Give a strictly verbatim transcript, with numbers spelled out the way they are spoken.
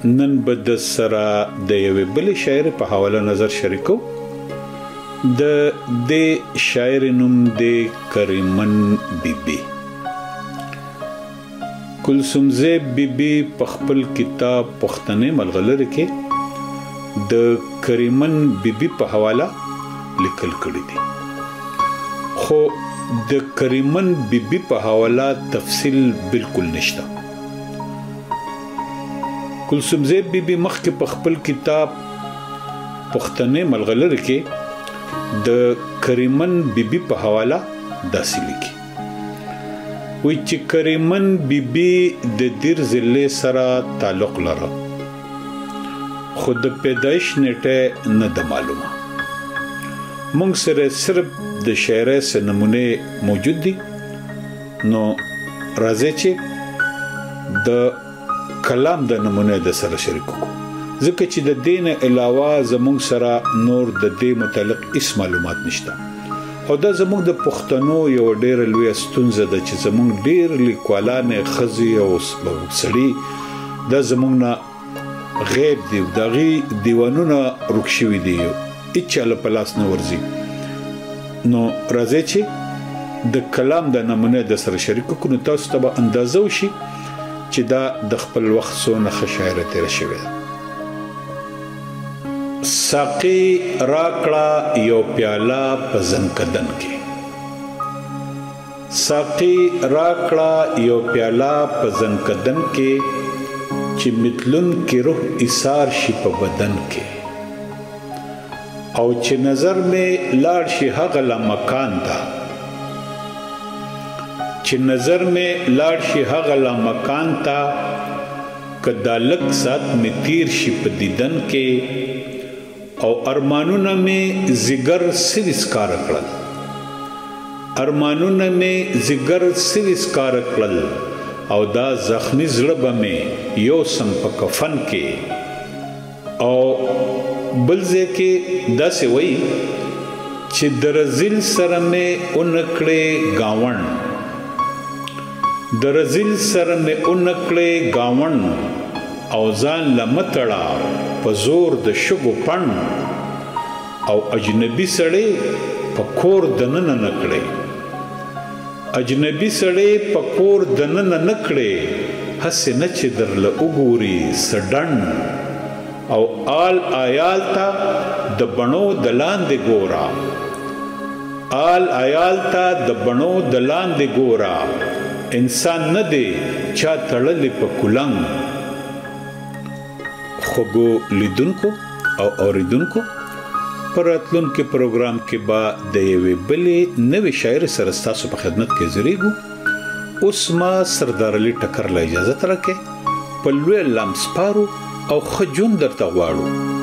نن به د سره د یوې بلې شاعر په حواله نظر شریکو. د دې شاعر نوم دی کریمن بیبي. کلثومزی بیبي په خپل کتاب پښتنې ملغلره کې د کریمن بیبي په حواله لیکل کړی دی، خو د کریمن بیبي په حواله تفصیل بالکل نشته. کلثومزی بیبي مخکې په خپل کتاب پښتنې ملغلره کې د کریمن بیبي په حواله داسې لیکي، وی چې کریمن بیبي د دیر ضلع سره تعلق لره، خو د پیدایش نیټه نه ده معلومه. مونږ سره صرف د شاعرۍ څه نمونې موجود دي، نو راځئ چې د کلام د نمونې د سره شریکو، ځکه چې د دې نه علاوه زمونږ سره نور د دې متعلق هیڅ معلومات نشته، او دا زمونږ د پښتنو یو ډېره لویه ستونزه ده چې زمونږ ډېر لیکوالان ښځې او سړي دا زمونږ نه غیب دي، د هغې دیوانونه ورک شوي دي، هېچا له په لاس نه ورځي. نو راځئ چې د کلام د نمونې د سره شریکو کړو، نو تاسو ته به اندازه وشي چې دا د خپل وخت څونه ښه شاعره تېره شوې ده. ساقي راکړه یو پیاله په زنکدن کې، ساقي راکړه یو پیاله په زنکدن کې، چې متلون کې روح ایثار شي په بدن کې، او چې نظر مې لاړ شي هغه لا مکان ته، چې نظر مې لاړ شي هغه لا مکان ته، که دا لږ ساعت مې تیر شي په دیدن کې، او ارمانونه مې زیګر سوي سکاره کړل، ارمانونه مې زیګر سوي سکاره کړل، او دا زخمی زړه به مې یو سم په کفن کې. او بل ځای کې داسې وایي چې د رزیل سره مې اونکړې گاون، د رزیل سره مې اونکړې گاون، او ځان له متړه په زور د شګو پڼ، او اجنبي سړی په کور دننه نه کړې، اجنبي سړی په کور دننه نه کړې، هسې نه چې درله وګوري څه ډنډ، او آل آیال ته د بڼو د لاندې ګوره، آل آیال ته د بڼو د لاندې ګوره، انسان نه دی چا تړلی په کولنګ. خوږو لیدونکو او اوریدونکو، په راتلونکي پروګرام کې به د یوې بلې نوې شاعرې سره ستاسو په خدمت کې حاضرېږو. اوس ما سردار علي ټکر له اجازت راکړئ، په لویه لام سپارو او ښه ژوند درته غواړو.